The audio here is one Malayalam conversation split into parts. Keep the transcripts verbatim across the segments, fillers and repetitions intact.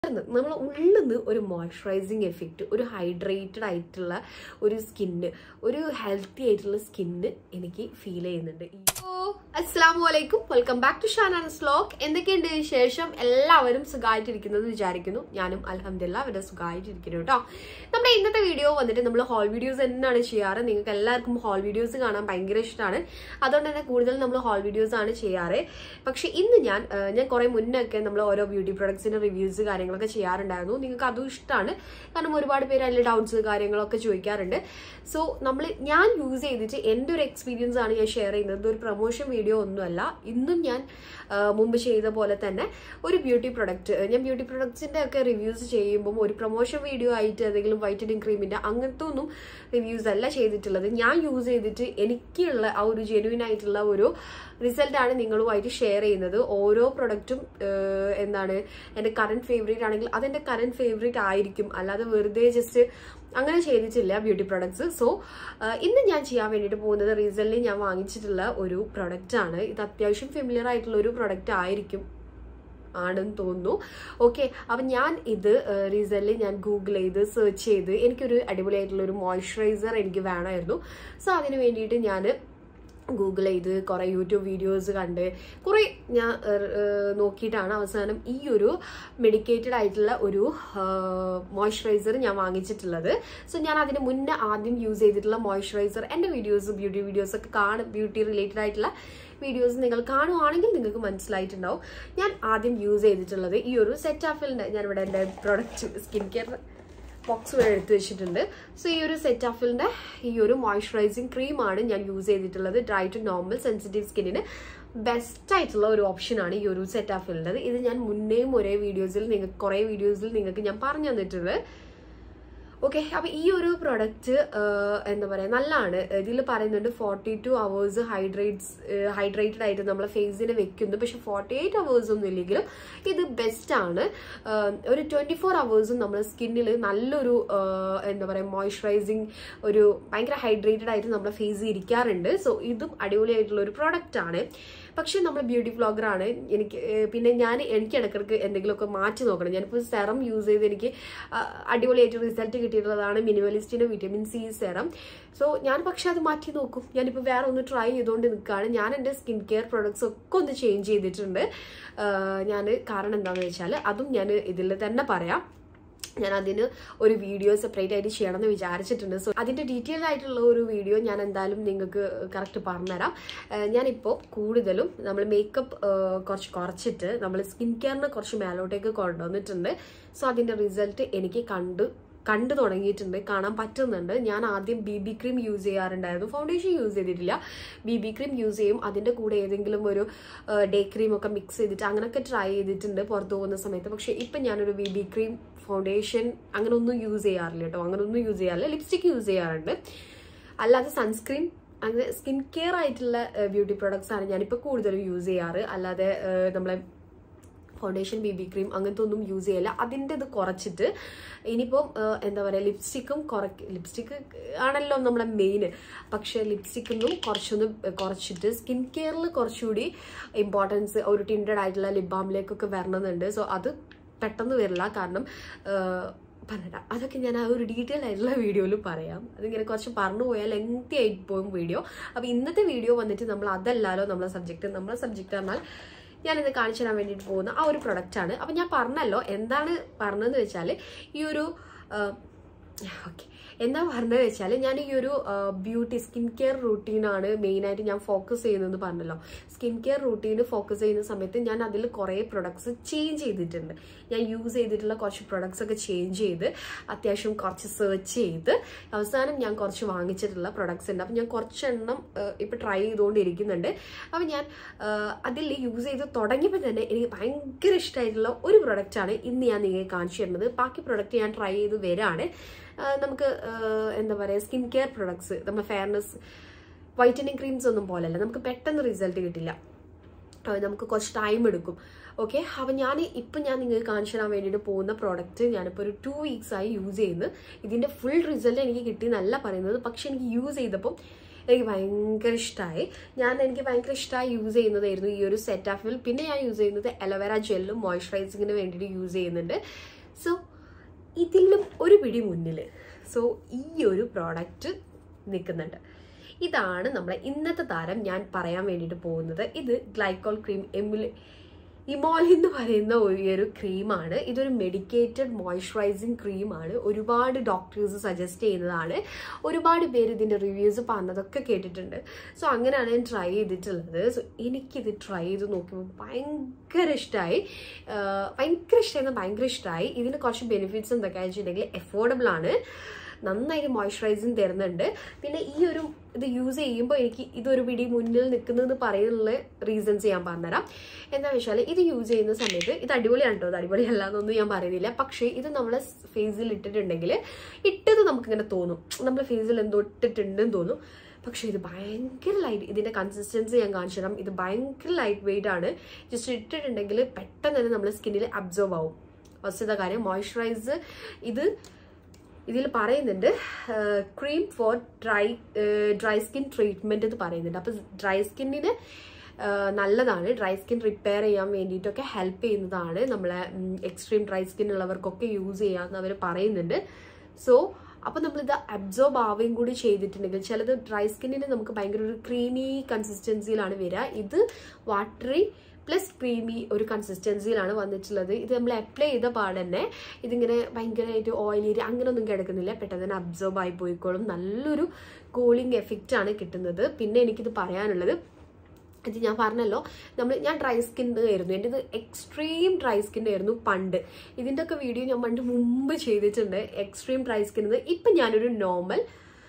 നമ്മൾ ഉള്ളിൽ നിന്ന് ഒരു മോയ്സ്ചറൈസിങ് എഫക്റ്റ്, ഒരു ഹൈഡ്രേറ്റഡ് ആയിട്ടുള്ള ഒരു സ്കിന്ന്, ഒരു ഹെൽത്തി ആയിട്ടുള്ള സ്കിന്ന് എനിക്ക് ഫീൽ ചെയ്യുന്നുണ്ട്. അസ്സലാമു അലൈക്കും, വെൽക്കം ബാക്ക് ടു ഷാനാനസ് വ്ലോഗ്. എന്തൊക്കെയുണ്ട് വിശേഷം? എല്ലാവരും സുഖമായിട്ടിരിക്കുന്നത് വിചാരിക്കുന്നു. ഞാനും അൽഹംദുലില്ലാ ഇവിടെ സുഖമായിട്ടിരിക്കുന്നു കേട്ടോ. നമ്മുടെ ഇന്നത്തെ വീഡിയോ വന്നിട്ട് നമ്മൾ ഹോൾ വീഡിയോസ് തന്നെയാണ് ചെയ്യാറ്. നിങ്ങൾക്ക് എല്ലാവർക്കും ഹോൾ വീഡിയോസ് കാണാൻ ഭയങ്കര ഇഷ്ടമാണ്, അതുകൊണ്ട് തന്നെ കൂടുതൽ നമ്മൾ ഹോൾ വീഡിയോസ് ആണ് ചെയ്യാറ്. പക്ഷെ ഇന്ന് ഞാൻ ഞാൻ കുറെ മുന്നൊക്കെ നമ്മൾ ഓരോ ബ്യൂട്ടി പ്രൊഡക്ട്സിന്റെ റിവ്യൂസ് കാര്യങ്ങളൊക്കെ ചെയ്യാറുണ്ടായിരുന്നു. നിങ്ങൾക്ക് അതും ഇഷ്ടമാണ്, കാരണം ഒരുപാട് പേര് അതിൽ ഡൗട്ട്സ് കാര്യങ്ങളൊക്കെ ചോദിക്കാറുണ്ട്. സോ നമ്മൾ ഞാൻ യൂസ് ചെയ്തിട്ട് എൻ്റെ ഒരു എക്സ്പീരിയൻസ് ആണ് ഞാൻ ഷെയർ ചെയ്യുന്നത്. ഒരു പ്രൊമോഷൻ വീഡിയോ ഒന്നുമല്ല. ഇന്നും ഞാൻ മുമ്പ് ചെയ്ത പോലെ തന്നെ ഒരു ബ്യൂട്ടി പ്രൊഡക്റ്റ്, ഞാൻ ബ്യൂട്ടി പ്രൊഡക്ട്സിന്റെ ഒക്കെ റിവ്യൂസ് ചെയ്യുമ്പോൾ ഒരു പ്രൊമോഷൻ വീഡിയോ ആയിട്ട് ഏതെങ്കിലും വൈറ്റനിങ് ക്രീമിന്റെ അങ്ങനത്തെ ഒന്നും റിവ്യൂസ് അല്ല ചെയ്തിട്ടുള്ളത്. ഞാൻ യൂസ് ചെയ്തിട്ട് എനിക്കുള്ള ആ ഒരു ജെന്യൂൻ ആയിട്ടുള്ള ഒരു റിസൾട്ടാണ് നിങ്ങളുമായിട്ട് ഷെയർ ചെയ്യുന്നത്. ഓരോ പ്രൊഡക്റ്റും എന്താണ് എൻ്റെ കറന്റ് ഫേവറേറ്റ് ആണെങ്കിൽ അതെന്റെ കറന്റ് ഫേവറേറ്റ് ആയിരിക്കും, അല്ലാതെ വെറുതെ ജസ്റ്റ് അങ്ങനെ ചെയ്തിട്ടില്ല ബ്യൂട്ടി പ്രൊഡക്ട്സ്. സോ ഇന്ന് ഞാൻ ചെയ്യാൻ വേണ്ടിയിട്ട് പോകുന്നത് റീസെന്റ് ഞാൻ വാങ്ങിച്ചിട്ടുള്ള ഒരു പ്രൊഡക്റ്റ് ആണ്. ഇത് അത്യാവശ്യം ഫെമിലിയർ ആയിട്ടുള്ള ഒരു പ്രൊഡക്റ്റ് ആയിരിക്കും ആണെന്ന് തോന്നുന്നു. ഓക്കെ, അപ്പം ഞാൻ ഇത് റീസെന്റ് ഞാൻ ഗൂഗിൾ ചെയ്ത് സെർച്ച് ചെയ്ത് എനിക്കൊരു അടിപൊളിയായിട്ടുള്ള ഒരു മോയ്സ്ചറൈസർ എനിക്ക് വേണമായിരുന്നു. സോ അതിന് വേണ്ടിയിട്ട് ഞാൻ ഗൂഗിൾ ചെയ്ത് കുറെ യൂട്യൂബ് വീഡിയോസ് കണ്ട് കുറെ ഞാൻ നോക്കിയിട്ടാണ് അവസാനം ഈ ഒരു മെഡിക്കേറ്റഡ് ആയിട്ടുള്ള ഒരു മോയ്സ്ചറൈസർ ഞാൻ വാങ്ങിച്ചിട്ടുള്ളത്. സോ ഞാൻ അതിന് മുന്നേ ആദ്യം യൂസ് ചെയ്തിട്ടുള്ള മോയ്സ്ചറൈസർ എൻ്റെ വീഡിയോസ് ബ്യൂട്ടി വീഡിയോസ് ഒക്കെ കാണും, ബ്യൂട്ടി റിലേറ്റഡ് ആയിട്ടുള്ള വീഡിയോസ് നിങ്ങൾ കാണുവാണെങ്കിൽ നിങ്ങൾക്ക് മനസ്സിലായിട്ടുണ്ടാവും. ഞാൻ ആദ്യം യൂസ് ചെയ്തിട്ടുള്ളത് ഈ ഒരു സെറ്റാഫിലിൻ്റെ, ഞാനിവിടെ എൻ്റെ പ്രൊഡക്റ്റ് സ്കിൻ കെയർ ബോക്സ് വരെ എടുത്ത് വെച്ചിട്ടുണ്ട്. സോ ഈ ഒരു സെറ്റാഫിലിന്റെ ഈ ഒരു മോയ്സ്ചറൈസിങ് ക്രീമാണ് ഞാൻ യൂസ് ചെയ്തിട്ടുള്ളത്. ഡ്രൈ ടു നോർമൽ സെൻസിറ്റീവ് സ്കിന്നിന് ബെസ്റ്റ് ആയിട്ടുള്ള ഒരു ഓപ്ഷനാണ് ഈ ഒരു സെറ്റാഫിലിൻ്റെത്. ഇത് ഞാൻ മുന്നേയും ഒരേ വീഡിയോസിൽ നിങ്ങൾക്ക് കുറേ വീഡിയോസിൽ നിങ്ങൾക്ക് ഞാൻ പറഞ്ഞു തന്നിട്ടുണ്ട്. ഓക്കെ, അപ്പൊ ഈ ഒരു പ്രൊഡക്റ്റ് എന്താ പറയാ നല്ലതാണ്. ഇതിൽ പറയുന്നുണ്ട് forty two hours hydrates hydrated ആയിട്ട് നമ്മളെ ഫേസിന് വെക്കുന്നു. പക്ഷെ ഫോർട്ടി എയ്റ്റ് അവേഴ്സ് ഒന്നും ഇല്ലെങ്കിലും ഇത് ബെസ്റ്റ് ആണ്. ഒരു ട്വന്റി ഫോർ അവേഴ്സും നമ്മുടെ സ്കിന്നിൽ നല്ലൊരു എന്താ പറയാ മോയ്സ്ചറൈസിങ്, ഒരു ഭയങ്കര ഹൈഡ്രേറ്റഡ് ആയിട്ട് നമ്മുടെ ഫേസ് ഇരിക്കാറുണ്ട്. സോ ഇതും അടിപൊളിയായിട്ടുള്ള ഒരു പ്രൊഡക്റ്റ് ആണ്. പക്ഷെ നമ്മൾ ബ്യൂട്ടി വ്ളോഗറാണ്, എനിക്ക് പിന്നെ ഞാൻ എനിക്ക് ഇടയ്ക്കിടയ്ക്ക് എന്തെങ്കിലുമൊക്കെ മാറ്റി നോക്കണം. ഞാനിപ്പോൾ സെറം യൂസ് ചെയ്ത് എനിക്ക് അടിപൊളിയായിട്ട് റിസൾട്ട് കിട്ടിയിട്ടുള്ളതാണ് മിനിമലിസ്റ്റിന്റെ വിറ്റമിൻ സി സെറം. സോ ഞാൻ പക്ഷെ അത് മാറ്റി നോക്കും. ഞാനിപ്പോൾ വേറെ ഒന്ന് ട്രൈ ചെയ്തുകൊണ്ട് നിൽക്കുകയാണ്. ഞാൻ എൻ്റെ സ്കിൻ കെയർ പ്രൊഡക്ട്സ് ഒക്കെ ഒന്ന് ചേഞ്ച് ചെയ്തിട്ടുണ്ട്. ഞാൻ കാരണം എന്താണെന്ന് വെച്ചാൽ അതും ഞാൻ ഇതിൽ തന്നെ പറയാം. ഞാൻ അതിന് ഒരു വീഡിയോ സെപ്പറേറ്റ് ആയിട്ട് ചെയ്യണമെന്ന് വിചാരിച്ചിട്ടുണ്ട്. സോ അതിന്റെ ഡീറ്റെയിൽ ആയിട്ടുള്ള ഒരു വീഡിയോ ഞാൻ എന്തായാലും നിങ്ങൾക്ക് കറക്റ്റ് പറഞ്ഞുതരാം. ഞാനിപ്പോൾ കൂടുതലും നമ്മൾ മേക്കപ്പ് കുറച്ച് കുറച്ചിട്ട് നമ്മൾ സ്കിൻ കെയറിന് കുറച്ച് മേലോട്ടേക്ക് കൊണ്ടുവന്നിട്ടുണ്ട്. സോ അതിന്റെ റിസൾട്ട് എനിക്ക് കണ്ടു കണ്ടു തുടങ്ങിയിട്ടുണ്ട്, കാണാൻ പറ്റുന്നുണ്ട്. ഞാൻ ആദ്യം ബി ബി ക്രീം യൂസ് ചെയ്യാറുണ്ടായിരുന്നു, ഫൗണ്ടേഷൻ യൂസ് ചെയ്തിട്ടില്ല. ബി ബി ക്രീം യൂസ് ചെയ്യും, അതിൻ്റെ കൂടെ ഏതെങ്കിലും ഒരു ഡേ ക്രീം ഒക്കെ മിക്സ് ചെയ്തിട്ട് അങ്ങനെയൊക്കെ ട്രൈ ചെയ്തിട്ടുണ്ട് പുറത്തു പോകുന്ന സമയത്ത്. പക്ഷെ ഇപ്പം ഞാനൊരു ബി ബി ക്രീം ഫൗണ്ടേഷൻ അങ്ങനെ ഒന്നും യൂസ് ചെയ്യാറില്ല കേട്ടോ, അങ്ങനെ ഒന്നും യൂസ് ചെയ്യാറില്ല. ലിപ്സ്റ്റിക് യൂസ് ചെയ്യാറുണ്ട്, അല്ലാതെ സൺസ്ക്രീൻ അങ്ങനെ സ്കിൻ കെയർ ആയിട്ടുള്ള ബ്യൂട്ടി പ്രൊഡക്ട്സ് ആണ് ഞാനിപ്പോൾ കൂടുതലും യൂസ് ചെയ്യാറ്. അല്ലാതെ നമ്മളെ ഫൗണ്ടേഷൻ ബി ബി ക്രീം അങ്ങനത്തെ ഒന്നും യൂസ് ചെയ്യില്ല. അതിൻ്റെ ഇത് കുറച്ചിട്ട് ഇനിയിപ്പം എന്താ പറയുക ലിപ്സ്റ്റിക്കും കുറയ്ക്ക് ലിപ്സ്റ്റിക്ക് ആണല്ലോ നമ്മളെ മെയിൻ. പക്ഷെ ലിപ്സ്റ്റിക്കൊന്നും കുറച്ചൊന്ന് കുറച്ചിട്ട് സ്കിൻ കെയറിൽ കുറച്ചുകൂടി ഇമ്പോർട്ടൻസ് ഒരു ടിൻറ്റഡ് ആയിട്ടുള്ള ലിപ് ബാമിലേക്കൊക്കെ വരണമെന്നുണ്ട്. സോ അത് പെട്ടെന്ന് വരില്ല, കാരണം പറഞ്ഞ അതൊക്കെ ഞാൻ ആ ഒരു ഡീറ്റെയിൽ ആയിട്ടുള്ള വീഡിയോയിൽ പറയാം. അതിങ്ങനെ കുറച്ച് പറഞ്ഞു പോയാൽ ലെങ്തി ആയിട്ട് പോകും വീഡിയോ. അപ്പം ഇന്നത്തെ വീഡിയോ വന്നിട്ട് നമ്മൾ അതല്ലല്ലോ നമ്മളെ സബ്ജക്റ്റ്. നമ്മളെ സബ്ജക്റ്റ് പറഞ്ഞാൽ ഞാനിത് കാണിച്ചു തരാൻ വേണ്ടിയിട്ട് പോകുന്ന ആ ഒരു പ്രൊഡക്റ്റാണ്. അപ്പം ഞാൻ പറഞ്ഞല്ലോ എന്താണ് പറഞ്ഞതെന്ന് വെച്ചാൽ ഈ ഒരു ഓക്കെ എന്താ പറഞ്ഞതെന്ന് വെച്ചാൽ ഞാൻ ഈ ഒരു ബ്യൂട്ടി സ്കിൻ കെയർ റൂട്ടീനാണ് മെയിനായിട്ട് ഞാൻ ഫോക്കസ് ചെയ്യുന്നതെന്ന് പറഞ്ഞല്ലോ. സ്കിൻ കെയർ റൂട്ടീന് ഫോക്കസ് ചെയ്യുന്ന സമയത്ത് ഞാൻ അതിൽ കുറേ പ്രൊഡക്ട്സ് ചേഞ്ച് ചെയ്തിട്ടുണ്ട്. ഞാൻ യൂസ് ചെയ്തിട്ടുള്ള കുറച്ച് പ്രൊഡക്ട്സ് ഒക്കെ ചേഞ്ച് ചെയ്ത് അത്യാവശ്യം കുറച്ച് സെർച്ച് ചെയ്ത് അവസാനം ഞാൻ കുറച്ച് വാങ്ങിച്ചിട്ടുള്ള പ്രൊഡക്ട്സ് ഉണ്ട്. അപ്പം ഞാൻ കുറച്ചെണ്ണം ഇപ്പം ട്രൈ ചെയ്തുകൊണ്ടിരിക്കുന്നുണ്ട്. അപ്പം ഞാൻ അതിൽ യൂസ് ചെയ്ത് തുടങ്ങിയപ്പോൾ തന്നെ എനിക്ക് ഭയങ്കര ഇഷ്ടമായിട്ടുള്ള ഒരു പ്രൊഡക്റ്റാണ് ഇന്ന് ഞാൻ നിങ്ങൾക്ക് കാണിച്ചു തരുന്നത്. ബാക്കി പ്രൊഡക്റ്റ് ഞാൻ ട്രൈ ചെയ്ത് വരാണ്. നമുക്ക് എന്താ പറയുക സ്കിൻ കെയർ പ്രൊഡക്ട്സ് നമ്മുടെ ഫെയർനെസ് വൈറ്റനിങ് ക്രീംസ് ഒന്നും പോലെയല്ല, നമുക്ക് പെട്ടെന്ന് റിസൾട്ട് കിട്ടില്ല, നമുക്ക് കുറച്ച് ടൈം എടുക്കും. ഓക്കെ, അപ്പം ഞാൻ ഇപ്പം ഞാൻ നിങ്ങൾക്ക് കാണിച്ചു തരാൻ വേണ്ടിയിട്ട് പോകുന്ന പ്രോഡക്റ്റ് ഞാനിപ്പോൾ ഒരു ടു വീക്സ് ആയി യൂസ് ചെയ്യുന്നത്. ഇതിൻ്റെ ഫുൾ റിസൾട്ട് എനിക്ക് കിട്ടി എന്നല്ല പറയുന്നത്, പക്ഷെ എനിക്ക് യൂസ് ചെയ്തപ്പം എനിക്ക് ഭയങ്കര ഇഷ്ടമായി. ഞാൻ എനിക്ക് ഭയങ്കര ഇഷ്ടമായി യൂസ് ചെയ്യുന്നതായിരുന്നു ഈ ഒരു സെറ്റാഫിൽ. പിന്നെ ഞാൻ യൂസ് ചെയ്യുന്നത് അലോവേര ജെല്ലും മോയ്സ്ചറൈസിങ്ങിന് വേണ്ടിയിട്ട് യൂസ് ചെയ്യുന്നുണ്ട്. സോ ഇതിലും ഒരു പിടി മുന്നിൽ സോ ഈ ഒരു പ്രോഡക്റ്റ് നിൽക്കുന്നുണ്ട്. ഇതാണ് നമ്മളെ ഇന്നത്തെ താരം ഞാൻ പറയാൻ വേണ്ടിയിട്ട് പോകുന്നത്. ഇത് ഗ്ലൈക്കോൾ ക്രീം എമുല ഇമോൾ എന്ന് പറയുന്ന ഒരു ക്രീമാണ്. ഇതൊരു മെഡിക്കേറ്റഡ് മോയ്സ്ചറൈസിങ് ക്രീമാണ്. ഒരുപാട് ഡോക്ടേഴ്സ് സജസ്റ്റ് ചെയ്യുന്നതാണ്. ഒരുപാട് പേര് ഇതിൻ്റെ റിവ്യൂസ് പറഞ്ഞതൊക്കെ കേട്ടിട്ടുണ്ട്. സോ അങ്ങനെയാണ് ഞാൻ ട്രൈ ചെയ്തിട്ടുള്ളത്. സോ എനിക്കിത് ട്രൈ ചെയ്ത് നോക്കിയപ്പോൾ ഭയങ്കര ഇഷ്ടമായി. ഭയങ്കര ഇഷ്ടമായിരുന്നു ഭയങ്കര ഇഷ്ടമായി. ഇതിന് കുറച്ച് ബെനിഫിറ്റ്സ് എന്തൊക്കെയാണെന്ന് വെച്ചിട്ടുണ്ടെങ്കിൽ അഫോർഡബിൾ ആണ്, നന്നായിട്ട് മോയ്സ്ചറൈസിങ് തരുന്നുണ്ട്. പിന്നെ ഈ ഒരു ഇത് യൂസ് ചെയ്യുമ്പോൾ എനിക്ക് ഇതൊരു പിടി മുന്നിൽ നിൽക്കുന്നതെന്ന് പറയുന്നുള്ള റീസൺസ് ഞാൻ പറഞ്ഞുതരാം. എന്താണെന്ന് വെച്ചാൽ ഇത് യൂസ് ചെയ്യുന്ന സമയത്ത് ഇത് അടിപൊളിയാണ് കേട്ടോ, അത് അടിപൊളിയല്ല എന്നൊന്നും ഞാൻ പറയുന്നില്ല. പക്ഷേ ഇത് നമ്മളെ ഫേസിൽ ഇട്ടിട്ടുണ്ടെങ്കിൽ ഇട്ടത് നമുക്കിങ്ങനെ തോന്നും, നമ്മുടെ ഫേസിൽ എന്തോ ഇട്ടിട്ടുണ്ടെന്ന് തോന്നും. പക്ഷേ ഇത് ഭയങ്കര ലൈറ്റ്, ഇതിൻ്റെ കൺസിസ്റ്റൻസി ഞാൻ കാണിച്ചു തരാം. ഇത് ഭയങ്കര ലൈറ്റ് വെയിറ്റ് ആണ്. ജസ്റ്റ് ഇട്ടിട്ടുണ്ടെങ്കിൽ പെട്ടെന്ന് തന്നെ നമ്മുടെ സ്കിന്നിൽ അബ്സോർബ് ആവും. ഫസ്റ്റത്തെ കാര്യം മോയ്സ്ചറൈസ് ഇത് ഇതിൽ പറയുന്നുണ്ട് cream for dry dry skin treatment എന്ന് പറയുന്നുണ്ട്. അപ്പോൾ ഡ്രൈ സ്കിന്നിന് നല്ലതാണ്, ഡ്രൈ സ്കിൻ റിപ്പയർ ചെയ്യാൻ വേണ്ടിയിട്ടൊക്കെ ഹെൽപ്പ് ചെയ്യുന്നതാണ്. നമ്മളെ എക്സ്ട്രീം ഡ്രൈ സ്കിൻ ഉള്ളവർക്കൊക്കെ യൂസ് ചെയ്യാമെന്ന് അവർ പറയുന്നുണ്ട്. സോ അപ്പോൾ നമ്മളിത് അബ്സോർബ് ആവുകയും കൂടി ചെയ്തിട്ടുണ്ടെങ്കിൽ ചിലത് ഡ്രൈ സ്കിന്നിന് നമുക്ക് ഭയങ്കര ഒരു ക്രീമി കൺസിസ്റ്റൻസിയിലാണ് വരിക. ഇത് വാട്ടറി പ്ലസ് ക്രീമി ഒരു കൺസിസ്റ്റൻസിയിലാണ് വന്നിട്ടുള്ളത്. ഇത് നമ്മൾ അപ്ലൈ ചെയ്ത പാടന്നെ ഇതിങ്ങനെ ഭയങ്കരമായിട്ട് ഓയിലി അങ്ങനെയൊന്നും കിടക്കുന്നില്ല, പെട്ടെന്ന് തന്നെ അബ്സോർബ് ആയി പോയിക്കോളും. നല്ലൊരു കൂളിംഗ് എഫക്റ്റ് ആണ് കിട്ടുന്നത്. പിന്നെ എനിക്കിത് പറയാനുള്ളത്, ഇത് ഞാൻ പറഞ്ഞല്ലോ, നമ്മൾ ഞാൻ ഡ്രൈ സ്കിൻ ആയിരുന്നു, എൻ്റെ ഇത് എക്സ്ട്രീം ഡ്രൈ സ്കിൻ ആയിരുന്നു പണ്ട്. ഇതിൻ്റെ ഒക്കെ വീഡിയോ ഞാൻ പണ്ട് മുമ്പ് ചെയ്തിട്ടുണ്ട്, എക്സ്ട്രീം ഡ്രൈ സ്കിൻ. ഇപ്പം ഞാനൊരു നോർമൽ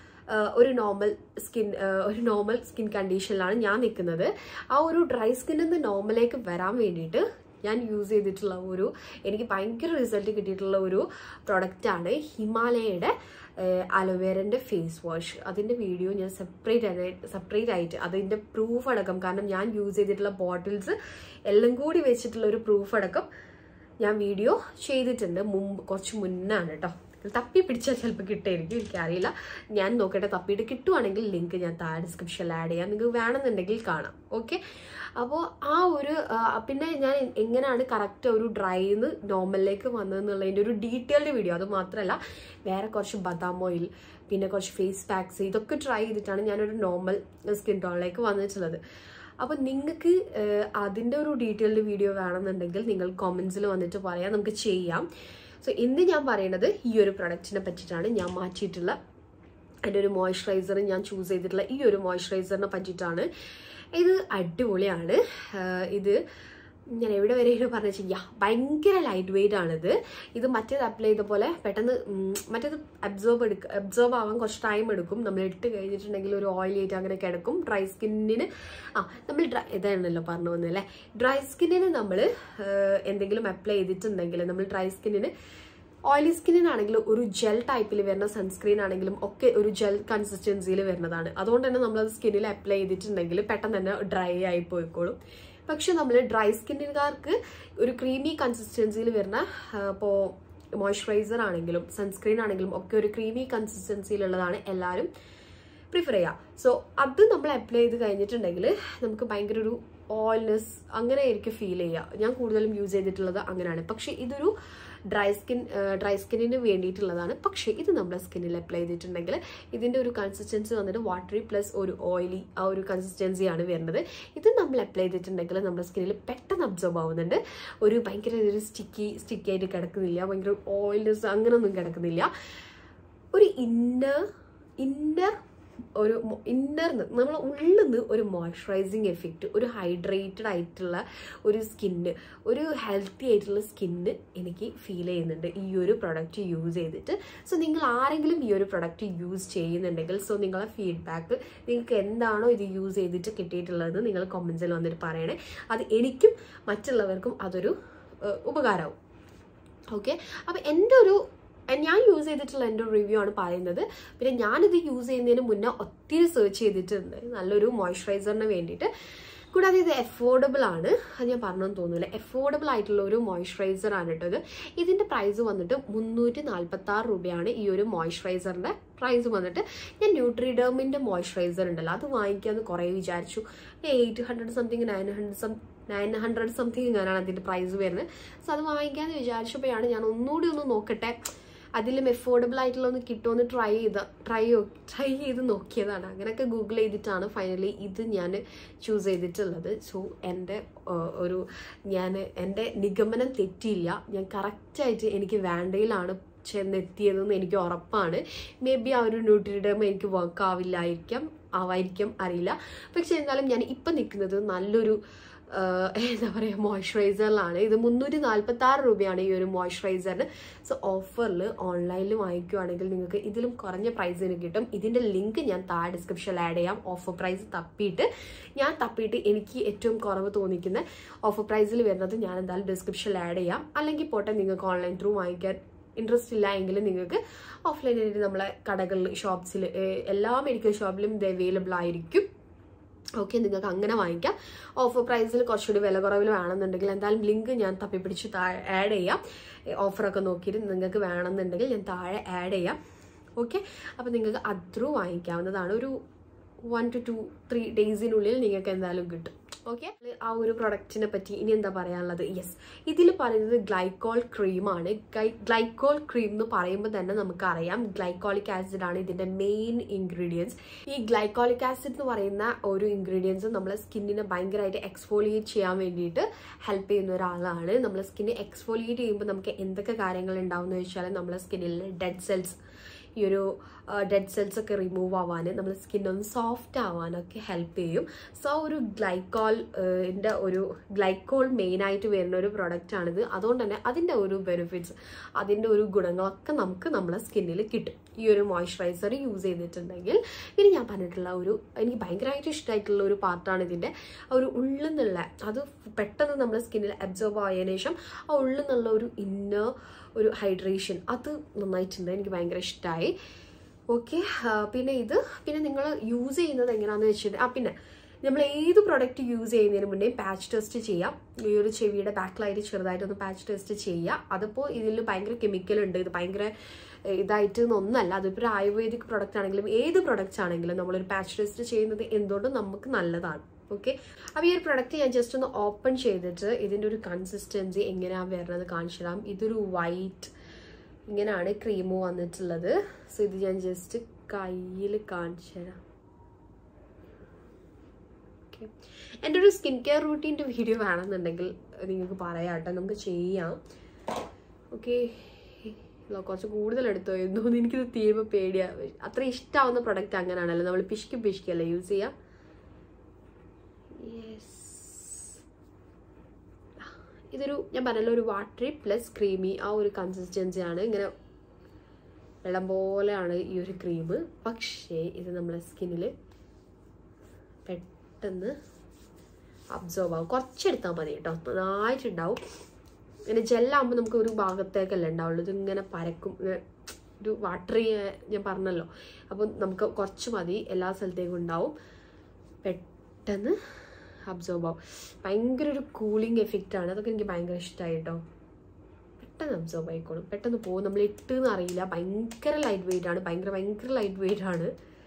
ഒരു നോർമൽ സ്കിൻ ഒരു നോർമൽ സ്കിൻ കണ്ടീഷനിലാണ് ഞാൻ നിൽക്കുന്നത്. ആ ഒരു ഡ്രൈ സ്കിന്നിൽ നിന്ന് നോർമലേക്ക് വരാൻ വേണ്ടിയിട്ട് ഞാൻ യൂസ് ചെയ്തിട്ടുള്ള ഒരു എനിക്ക് ഭയങ്കര റിസൾട്ട് കിട്ടിയിട്ടുള്ള ഒരു പ്രൊഡക്റ്റാണ് ഹിമാലയയുടെ അലോവേരൻ്റെ ഫേസ് വാഷ്. അതിൻ്റെ വീഡിയോ ഞാൻ സെപ്പറേറ്റ് ആയിട്ട് സെപ്പറേറ്റ് ആയിട്ട് അതിൻ്റെ പ്രൂഫ് അടക്കം, കാരണം ഞാൻ യൂസ് ചെയ്തിട്ടുള്ള ബോട്ടിൽസ് എല്ലാം കൂടി വെച്ചിട്ടുള്ള ഒരു പ്രൂഫ് അടക്കം ഞാൻ വീഡിയോ ചെയ്തിട്ടുണ്ട്. മുമ്പ് കുറച്ച് മുന്നാണ് കേട്ടോ. തപ്പി പിടിച്ചാൽ ചിലപ്പോൾ കിട്ടായിരിക്കും, എനിക്കറിയില്ല. ഞാൻ നോക്കട്ടെ, തപ്പിയിട്ട് കിട്ടുവാണെങ്കിൽ ലിങ്ക് ഞാൻ താഴെ ഡിസ്ക്രിപ്ഷനിൽ ആഡ് ചെയ്യാം, നിങ്ങൾക്ക് വേണമെന്നുണ്ടെങ്കിൽ കാണാം. ഓക്കെ, അപ്പോൾ ആ ഒരു പിന്നെ ഞാൻ എങ്ങനെയാണ് കറക്റ്റ് ഒരു ഡ്രൈന്ന് നോർമലിലേക്ക് വന്നതെന്നുള്ളതിൻ്റെ ഒരു ഡീറ്റെയിൽഡ് വീഡിയോ, അത് മാത്രമല്ല വേറെ കുറച്ച് ബദാം ഓയിൽ പിന്നെ കുറച്ച് ഫേസ് പാക്സ് ഇതൊക്കെ ട്രൈ ചെയ്തിട്ടാണ് ഞാനൊരു നോർമൽ സ്കിൻ ടോണിലേക്ക് വന്നിട്ടുള്ളത്. അപ്പോൾ നിങ്ങൾക്ക് അതിൻ്റെ ഒരു ഡീറ്റെയിൽഡ് വീഡിയോ വേണമെന്നുണ്ടെങ്കിൽ നിങ്ങൾ കമൻസിൽ വന്നിട്ട് പറയാം, നമുക്ക് ചെയ്യാം. സോ ഇന്ന് ഞാൻ പറയുന്നത് ഈ ഒരു പ്രൊഡക്റ്റിനെ പറ്റിയിട്ടാണ്. ഞാൻ മാറ്റിയിട്ടുള്ള എൻ്റെ ഒരു മോയ്സ്ചറൈസർ ഞാൻ ചൂസ് ചെയ്തിട്ടുള്ള ഈ ഒരു മോയ്സ്ചറൈസറിനെ പറ്റിയിട്ടാണ്. ഇത് അടിപൊളിയാണ്. ഇത് ഞാൻ എവിടെ വരെയാണ് പറഞ്ഞു വെച്ചാൽ ഭയങ്കര ലൈറ്റ് വെയിറ്റ് ആണിത്. ഇത് മറ്റേത് അപ്ലൈ ചെയ്ത പോലെ പെട്ടെന്ന് മറ്റേത് അബ്സോർബ് എടുക്കുക അബ്സോർബ് ആവാൻ കുറച്ച് ടൈം എടുക്കും. നമ്മൾ ഇട്ട് കഴിഞ്ഞിട്ടുണ്ടെങ്കിൽ ഒരു ഓയിൽ ആയിട്ട് അങ്ങനെ കിടക്കും. ഡ്രൈ സ്കിന്നിന് ആ നമ്മൾ ഡ്രൈ ഇതാണല്ലോ പറഞ്ഞു വന്നല്ലേ, ഡ്രൈ സ്കിന്നിന് നമ്മൾ എന്തെങ്കിലും അപ്ലൈ ചെയ്തിട്ടുണ്ടെങ്കിൽ നമ്മൾ ഡ്രൈ സ്കിന്നിന് ഓയിലി സ്കിന്നിനാണെങ്കിലും ഒരു ജെൽ ടൈപ്പിൽ വരുന്ന സൺസ്ക്രീൻ ആണെങ്കിലും ഒക്കെ ഒരു ജെൽ കൺസിസ്റ്റൻസിയിൽ വരുന്നതാണ്. അതുകൊണ്ട് തന്നെ നമ്മളത് സ്കിന്നിൽ അപ്ലൈ ചെയ്തിട്ടുണ്ടെങ്കിൽ പെട്ടെന്ന് തന്നെ ഡ്രൈ ആയി പോയിക്കോളും. പക്ഷെ നമ്മൾ ഡ്രൈ സ്കിന്നുകാർക്ക് ഒരു ക്രീമി കൺസിസ്റ്റൻസിയിൽ വരുന്ന ഇപ്പോൾ മോയ്സ്ചറൈസർ ആണെങ്കിലും സൺസ്ക്രീൻ ആണെങ്കിലും ഒക്കെ ഒരു ക്രീമി കൺസിസ്റ്റൻസിയിലുള്ളതാണ് എല്ലാവരും പ്രിഫർ ചെയ്യുക. സോ അത് നമ്മൾ അപ്ലൈ ചെയ്ത് കഴിഞ്ഞിട്ടുണ്ടെങ്കിൽ നമുക്ക് ഭയങ്കര ഒരു ഓയിൽനെസ് അങ്ങനെ ആയിരിക്കും ഫീൽ ചെയ്യുക. ഞാൻ കൂടുതലും യൂസ് ചെയ്തിട്ടുള്ളത് അങ്ങനെയാണ്. പക്ഷെ ഇതൊരു ഡ്രൈ സ്കിൻ ഡ്രൈ സ്കിന്നിന് വേണ്ടിയിട്ടുള്ളതാണ്. പക്ഷേ ഇത് നമ്മുടെ സ്കിന്നിൽ അപ്ലൈ ചെയ്തിട്ടുണ്ടെങ്കിൽ ഇതിൻ്റെ ഒരു കൺസിസ്റ്റൻസി വന്നിട്ട് വാട്ടറി പ്ലസ് ഒരു ഓയിലി ആ ഒരു കൺസിസ്റ്റൻസിയാണ് വരുന്നത്. ഇത് നമ്മൾ അപ്ലൈ ചെയ്തിട്ടുണ്ടെങ്കിൽ നമ്മുടെ സ്കിന്നിൽ പെട്ടെന്ന് അബ്സോർബ് ആവുന്നുണ്ട്. ഒരു ഭയങ്കര ഒരു സ്റ്റിക്കി സ്റ്റിക്കി ആയിട്ട് കിടക്കുന്നില്ല, ഭയങ്കര ഓയിൽനെസ് അങ്ങനെയൊന്നും കിടക്കുന്നില്ല. ഒരു ഇന്നർ ഇന്നർ ഒരു ഇന്നർ നമ്മളെ ഉള്ളിൽ നിന്ന് ഒരു മോയ്സ്ചറൈസിങ് എഫക്റ്റ്, ഒരു ഹൈഡ്രേറ്റഡ് ആയിട്ടുള്ള ഒരു സ്കിന്ന്, ഒരു ഹെൽത്തി ആയിട്ടുള്ള സ്കിന്ന് എനിക്ക് ഫീൽ ചെയ്യുന്നുണ്ട് ഈ ഒരു പ്രൊഡക്റ്റ് യൂസ് ചെയ്തിട്ട്. സോ നിങ്ങൾ ആരെങ്കിലും ഈ ഒരു പ്രൊഡക്റ്റ് യൂസ് ചെയ്യുന്നുണ്ടെങ്കിൽ സോ നിങ്ങളെ ഫീഡ്ബാക്ക് നിങ്ങൾക്ക് എന്താണോ ഇത് യൂസ് ചെയ്തിട്ട് കിട്ടിയിട്ടുള്ളതെന്ന് നിങ്ങൾ കമൻസിൽ വന്നിട്ട് പറയണേ. അത് എനിക്കും മറ്റുള്ളവർക്കും അതൊരു ഉപകാരമാവും. ഓക്കെ, അപ്പോൾ എൻ്റെ ഒരു ഞാൻ യൂസ് ചെയ്തിട്ടുള്ള എൻ്റെ റിവ്യൂ ആണ് പറയുന്നത്. പിന്നെ ഞാനിത് യൂസ് ചെയ്യുന്നതിന് മുന്നേ ഒത്തിരി സെർച്ച് ചെയ്തിട്ടുണ്ട് നല്ലൊരു മോയ്സ്ചറൈസറിന് വേണ്ടിയിട്ട്. കൂടാതെ ഇത് അഫോർഡബിൾ ആണ്, അത് ഞാൻ പറഞ്ഞെന്ന് തോന്നുന്നില്ല. അഫോർഡബിൾ ആയിട്ടുള്ള ഒരു മോയ്സ്ചറൈസർ ആണ് കേട്ടോ ഇത്. ഇതിന്റെ പ്രൈസ് വന്നിട്ട് മുന്നൂറ്റി നാൽപ്പത്തി ആറ് രൂപയാണ് ഈ ഒരു മോയ്സ്ചറൈസറിന്റെ പ്രൈസ് വന്നിട്ട്. ഞാൻ ന്യൂട്രിഡേമിന്റെ മോയ്സ്ചറൈസർ ഉണ്ടല്ലോ അത് വാങ്ങിക്കാന്ന് കുറെ വിചാരിച്ചു. Eight hundred something nine hundred some nine hundred something ഞാനാണ് അതിന്റെ പ്രൈസ് വരുന്നത്. സോ അത് വാങ്ങിക്കാന്ന് വിചാരിച്ചപ്പോഴാണ് ഞാൻ ഒന്നുകൂടി ഒന്ന് നോക്കട്ടെ അതിലും അഫോർഡബിൾ ആയിട്ടുള്ള ഒന്ന് കിട്ടുമെന്ന് ട്രൈ ചെയ്ത ട്രൈ ട്രൈ ചെയ്ത് നോക്കിയതാണ്. അങ്ങനെയൊക്കെ ഗൂഗിൾ ചെയ്തിട്ടാണ് ഫൈനലി ഇത് ഞാൻ ചൂസ് ചെയ്തിട്ടുള്ളത്. സോ എൻ്റെ ഒരു ഞാൻ എൻ്റെ നിഗമനം തെറ്റിയില്ല. ഞാൻ കറക്റ്റായിട്ട് എനിക്ക് വേണ്ടയിലാണ് ചെന്നെത്തിയതെന്ന് എനിക്ക് ഉറപ്പാണ്. മേ ബി ആ ഒരു ന്യൂട്രിഡേം എനിക്ക് വർക്ക് ആവില്ലായിരിക്കാം ആവായിരിക്കാം അറിയില്ല. പക്ഷെ എന്നാലും ഞാൻ ഇപ്പം നിൽക്കുന്നത് നല്ലൊരു എന്താ പറയുക മോയ്സ്ചറൈസറിലാണ്. ഇത് മുന്നൂറ്റി നാൽപ്പത്തി ആറ് രൂപയാണ് ഈ ഒരു മോയ്സ്ചറൈസറിന്. സോ ഓഫറിൽ ഓൺലൈനിൽ വാങ്ങിക്കുകയാണെങ്കിൽ നിങ്ങൾക്ക് ഇതിലും കുറഞ്ഞ പ്രൈസിന് കിട്ടും. ഇതിൻ്റെ ലിങ്ക് ഞാൻ താഴെ ഡിസ്ക്രിപ്ഷനിൽ ആഡ് ചെയ്യാം. ഓഫർ പ്രൈസ് തപ്പിയിട്ട് ഞാൻ തപ്പിയിട്ട് എനിക്ക് ഏറ്റവും കുറവ് തോന്നിക്കുന്ന ഓഫർ പ്രൈസിൽ വരുന്നത് ഞാൻ എന്തായാലും ഡിസ്ക്രിപ്ഷനിൽ ആഡ് ചെയ്യാം. അല്ലെങ്കിൽ പോട്ടെ നിങ്ങൾക്ക് ഓൺലൈൻ ത്രൂ വാങ്ങിക്കാൻ ഇൻട്രസ്റ്റ് ഇല്ല എങ്കിൽ നിങ്ങൾക്ക് ഓഫ്ലൈനായിട്ട് നമ്മളെ കടകളിൽ ഷോപ്സിൽ എല്ലാ മെഡിക്കൽ ഷോപ്പിലും ഇത് അവൈലബിൾ ആയിരിക്കും. ഓക്കെ, നിങ്ങൾക്ക് അങ്ങനെ വാങ്ങിക്കാം. ഓഫർ പ്രൈസിൽ കുറച്ചുകൂടി വില കുറവിൽ വേണമെന്നുണ്ടെങ്കിൽ എന്തായാലും ലിങ്ക് ഞാൻ തപ്പിപ്പിടിച്ച് താഴെ ആഡ് ചെയ്യാം. ഓഫറൊക്കെ നോക്കിയിട്ട് നിങ്ങൾക്ക് വേണമെന്നുണ്ടെങ്കിൽ ഞാൻ താഴെ ആഡ് ചെയ്യാം. ഓക്കെ, അപ്പോൾ നിങ്ങൾക്ക് അത് ത്രൂ വാങ്ങിക്കാവുന്നതാണ്. ഒരു വൺ ടു ടു ത്രീ ഡേയ്സിനുള്ളിൽ നിങ്ങൾക്ക് എന്തായാലും കിട്ടും. ഓക്കെ, ആ ഒരു പ്രൊഡക്റ്റിനെ പറ്റി ഇനി എന്താ പറയാനുള്ളത്? യെസ്, ഇതിൽ പറയുന്നത് ഗ്ലൈക്കോൾ ക്രീമാണ്. ഗ്ലൈക്കോൾ ക്രീം എന്ന് പറയുമ്പോൾ തന്നെ നമുക്കറിയാം ഗ്ലൈക്കോളിക് ആസിഡ് ആണ് ഇതിന്റെ മെയിൻ ഇൻഗ്രീഡിയൻസ്. ഈ ഗ്ലൈക്കോളിക് ആസിഡ് എന്ന് പറയുന്ന ഒരു ഇൻഗ്രീഡിയൻസ് നമ്മളെ സ്കിന്നിനെ ഭയങ്കരമായിട്ട് എക്സ്ഫോളിയേറ്റ് ചെയ്യാൻ വേണ്ടിയിട്ട് ഹെൽപ്പ് ചെയ്യുന്ന ഒരാളാണ്. നമ്മളെ സ്കിന്നെ എക്സ്ഫോളിയേറ്റ് ചെയ്യുമ്പോൾ നമുക്ക് എന്തൊക്കെ കാര്യങ്ങൾ ഉണ്ടാവും എന്ന് വെച്ചാൽ നമ്മളെ സ്കിന്നിൽ ഡെഡ് സെൽസ് ഈ ഒരു ഡെഡ് സെൽസ് ഒക്കെ റിമൂവ് ആവാൻ, നമ്മുടെ സ്കിന്നൊന്ന് സോഫ്റ്റ് ആവാനൊക്കെ ഹെൽപ്പ് ചെയ്യും. സോ ഒരു ഗ്ലൈക്കോൾ ൻ്റെ ഒരു ഗ്ലൈക്കോൾ മെയിനായിട്ട് വരുന്ന ഒരു പ്രൊഡക്റ്റ് ആണിത്. അതുകൊണ്ട് തന്നെ അതിൻ്റെ ഒരു ബെനിഫിറ്റ്സ് അതിൻ്റെ ഒരു ഗുണങ്ങളൊക്കെ നമുക്ക് നമ്മളെ സ്കിന്നിൽ കിട്ടും ഈ ഒരു മോയ്സ്ചറൈസർ യൂസ് ചെയ്തിട്ടുണ്ടെങ്കിൽ. ഇനി ഞാൻ പറഞ്ഞിട്ടുള്ള ഒരു എനിക്ക് ഭയങ്കരമായിട്ട് ഇഷ്ടമായിട്ടുള്ള ഒരു പാർട്ടാണ് ഇതിൻ്റെ ഒരു ഉള്ളിൽ നിന്നുള്ള, അത് പെട്ടെന്ന് നമ്മുടെ സ്കിന്നിൽ അബ്സോർബ് ആയതിനു ശേഷം ആ ഉള്ളിൽ നിന്നുള്ള ഒരു ഇന്നർ ഒരു ഹൈഡ്രേഷൻ അത് നന്നായിട്ടുണ്ട്. എനിക്ക് ഭയങ്കര ഇഷ്ടമായി. ഓക്കെ, പിന്നെ ഇത് പിന്നെ നിങ്ങൾ യൂസ് ചെയ്യുന്നത് എങ്ങനെയാണെന്ന് വെച്ചിട്ട് ആ പിന്നെ നമ്മൾ ഏത് പ്രൊഡക്റ്റ് യൂസ് ചെയ്യുന്നതിന് മുന്നേ പാച്ച് ടെസ്റ്റ് ചെയ്യാം. ഈ ഒരു ചെവിയുടെ ബാക്കിലായിട്ട് ചെറുതായിട്ടൊന്ന് പാച്ച് ടെസ്റ്റ് ചെയ്യുക. അതിപ്പോൾ ഇതിൽ ഭയങ്കര കെമിക്കൽ ഉണ്ട്, ഇത് ഭയങ്കര ഇതായിട്ട് ഒന്നല്ല. അതിപ്പോൾ ഒരു ആയുർവേദിക് പ്രൊഡക്റ്റ് ആണെങ്കിലും ഏത് പ്രൊഡക്റ്റ്സ് ആണെങ്കിലും നമ്മളൊരു പാച്ച് ടെസ്റ്റ് ചെയ്യുന്നത് എന്തുകൊണ്ടും നമുക്ക് നല്ലതാണ്. ഓക്കെ, അപ്പോൾ ഈ ഒരു പ്രൊഡക്റ്റ് ഞാൻ ജസ്റ്റ് ഒന്ന് ഓപ്പൺ ചെയ്തിട്ട് ഇതിൻ്റെ ഒരു കൺസിസ്റ്റൻസി എങ്ങനെയാണ് വരുന്നത് കാണിച്ചു തരാം. ഇതൊരു വൈറ്റ് ഇങ്ങനെയാണ് ക്രീം വന്നിട്ടുള്ളത്. സോ ഇത് ഞാൻ ജസ്റ്റ് കയ്യിൽ കാണിച്ചു തരാം. ഓക്കെ, എൻ്റെ ഒരു സ്കിൻ കെയർ റൂട്ടീൻ്റെ വീഡിയോ വേണമെന്നുണ്ടെങ്കിൽ നിങ്ങൾക്ക് പറയാം കേട്ടോ, നമുക്ക് ചെയ്യാം. ഓക്കെ, കുറച്ച് കൂടുതൽ എടുത്തോ എന്തോന്ന് എനിക്കിത് തീരുമ്പോൾ പേടിയാണ്. അത്ര ഇഷ്ടമാവുന്ന പ്രൊഡക്റ്റ് അങ്ങനെയാണല്ലോ, നമ്മൾ പിശുക്കി പിശുക്കിയല്ലേ യൂസ് ചെയ്യാം. യെസ്, ഇതൊരു ഞാൻ പറഞ്ഞല്ലോ ഒരു വാട്ടറി പ്ലസ് ക്രീമി ആ ഒരു കൺസിസ്റ്റൻസിയാണ്. ഇങ്ങനെ വെള്ളം പോലെയാണ് ഈ ഒരു ക്രീം. പക്ഷേ ഇത് നമ്മളെ സ്കിന്നിൽ പെട്ടെന്ന് അബ്സോർബ് ആവും. കുറച്ചെടുത്താൽ മതി കേട്ടോ, നന്നായിട്ടുണ്ടാവും. ഇങ്ങനെ ജെല്ലാകുമ്പോൾ നമുക്ക് ഒരു ഭാഗത്തേക്കല്ല ഉണ്ടാവുള്ളൂ, ഇത് ഇങ്ങനെ പരക്കും. ഒരു വാട്ടറി ഞാൻ പറഞ്ഞല്ലോ, അപ്പം നമുക്ക് കുറച്ച് മതി, എല്ലാ സ്ഥലത്തേക്കും ഉണ്ടാവും. പെട്ടെന്ന് അബ്സോർബ് ആവും. ഭയങ്കര ഒരു കൂളിംഗ് എഫക്റ്റ് ആണ്. അതൊക്കെ എനിക്ക് ഭയങ്കര ഇഷ്ടമായി കേട്ടോ. പെട്ടെന്ന് അബ്സോർബ് ആയിക്കോളും, പെട്ടെന്ന് പോകും. നമ്മൾ ഇട്ടെന്ന് അറിയില്ല. ഭയങ്കര ലൈറ്റ് വെയിറ്റ് ആണ്, ഭയങ്കര ഭയങ്കര ലൈറ്റ് വെയിറ്റ് ആണ്.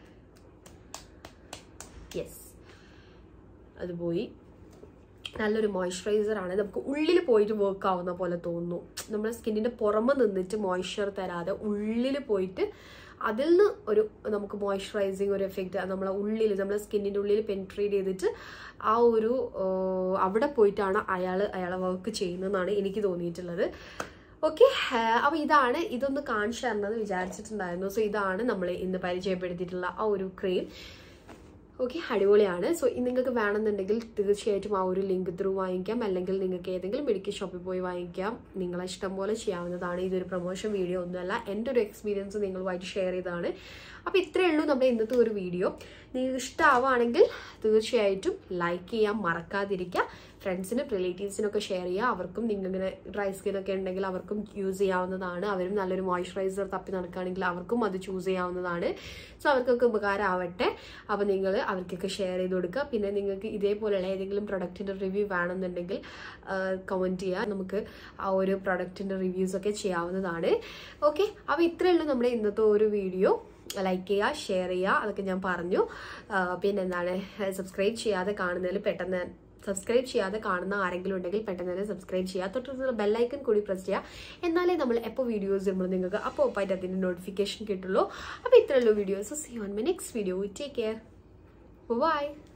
യെസ്, അത് പോയി. നല്ലൊരു മോയ്സ്ചറൈസർ ആണ്. നമുക്ക് ഉള്ളിൽ പോയിട്ട് വർക്ക് ആവുന്ന പോലെ തോന്നുന്നു. നമ്മുടെ സ്കിന്നിൻ്റെ പുറമെ നിന്നിട്ട് മോയ്സ്ചർ തരാതെ ഉള്ളിൽ പോയിട്ട് അതിൽ നിന്ന് ഒരു നമുക്ക് മോയ്സ്ചറൈസിങ് ഒരു എഫക്റ്റ് നമ്മളെ ഉള്ളിൽ നമ്മളെ സ്കിന്നിൻ്റെ ഉള്ളിൽ പെനിട്രേറ്റ് ചെയ്തിട്ട് ആ ഒരു അവിടെ പോയിട്ടാണ് അയാൾ അയാളെ വർക്ക് ചെയ്യുന്നതെന്നാണ് എനിക്ക് തോന്നിയിട്ടുള്ളത്. ഓക്കെ, അപ്പോൾ ഇതാണ് ഇതൊന്ന് കാണിച്ചു തരണമെന്ന് വിചാരിച്ചിട്ടുണ്ടായിരുന്നു. സോ ഇതാണ് നമ്മൾ ഇന്ന് പരിചയപ്പെടുത്തിയിട്ടുള്ള ആ ഒരു ക്രീം. ഓക്കെ, അടിപൊളിയാണ്. സോ നിങ്ങൾക്ക് വേണമെന്നുണ്ടെങ്കിൽ തീർച്ചയായിട്ടും ആ ഒരു ലിങ്ക് ത്രൂ വാങ്ങിക്കാം, അല്ലെങ്കിൽ നിങ്ങൾക്ക് ഏതെങ്കിലും മെഡിക്കൽ ഷോപ്പിൽ പോയി വാങ്ങിക്കാം. നിങ്ങളെ ഇഷ്ടം പോലെ ചെയ്യാവുന്നതാണ്. ഇതൊരു പ്രൊമോഷൻ വീഡിയോ ഒന്നുമല്ല, എൻ്റെ ഒരു എക്സ്പീരിയൻസ് നിങ്ങളുമായിട്ട് ഷെയർ ചെയ്തതാണ്. അപ്പോൾ ഇത്രയേ ഉള്ളൂ നമ്മുടെ ഇന്നത്തെ ഒരു വീഡിയോ. നിങ്ങൾക്ക് ഇഷ്ടമാവുകയാണെങ്കിൽ തീർച്ചയായിട്ടും ലൈക്ക് ചെയ്യാൻ മറക്കാതിരിക്കുക. ഫ്രണ്ട്സിനും റിലേറ്റീവ്സിനൊക്കെ ഷെയർ ചെയ്യുക. അവർക്കും നിങ്ങളിങ്ങനെ ഡ്രൈ സ്കിന്നൊക്കെ ഉണ്ടെങ്കിൽ അവർക്കും യൂസ് ചെയ്യാവുന്നതാണ്. അവരും നല്ലൊരു മോയ്സ്ചറൈസർ തപ്പി നടക്കുകയാണെങ്കിൽ അവർക്കും അത് ചൂസ് ചെയ്യാവുന്നതാണ്. സോ അവർക്കൊക്കെ ഉപകാരമാവട്ടെ. അപ്പോൾ നിങ്ങൾ അവർക്കൊക്കെ ഷെയർ ചെയ്ത് കൊടുക്കുക. പിന്നെ നിങ്ങൾക്ക് ഇതേപോലെയുള്ള ഏതെങ്കിലും പ്രൊഡക്റ്റിൻ്റെ റിവ്യൂ വേണമെന്നുണ്ടെങ്കിൽ കമൻറ്റ് ചെയ്യുക. നമുക്ക് ആ ഒരു പ്രൊഡക്റ്റിൻ്റെ റിവ്യൂസൊക്കെ ചെയ്യാവുന്നതാണ്. ഓക്കെ, അപ്പോൾ ഇത്രയേ ഉള്ളൂ നമ്മുടെ ഇന്നത്തെ ഒരു വീഡിയോ. ലൈക്ക് ചെയ്യുക, ഷെയർ ചെയ്യുക, അതൊക്കെ ഞാൻ പറഞ്ഞു. പിന്നെ എന്താണ്, സബ്സ്ക്രൈബ് ചെയ്യാതെ കാണുന്നതിൽ പെട്ടെന്ന് സബ്സ്ക്രൈബ് ചെയ്യാതെ കാണുന്ന ആരെങ്കിലും ഉണ്ടെങ്കിൽ പെട്ടെന്ന് തന്നെ സബ്സ്ക്രൈബ് ചെയ്യുക. തൊട്ടുള്ള ബെല്ലൈക്കൺ കൂടി പ്രസ് ചെയ്യുക. എന്നാലേ നമ്മൾ എപ്പോൾ വീഡിയോസ് ഇടുമ്പോൾ നിങ്ങൾക്ക് അപ്പോൾ ഒപ്പായിട്ട് അതിൻ്റെ നോട്ടിഫിക്കേഷൻ കിട്ടുള്ളൂ. അപ്പോൾ ഇത്രയുള്ളൂ videos. See you on my next video. Take care. By.